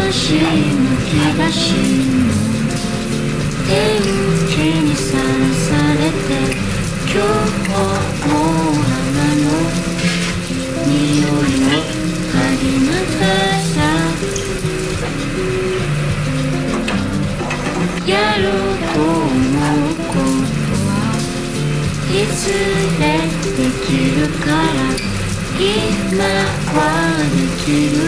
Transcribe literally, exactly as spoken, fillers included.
しむ気がしむ天気にさらされて今日も花の匂いを嗅ぎながらやろうと思うことはいつでできるから今はできる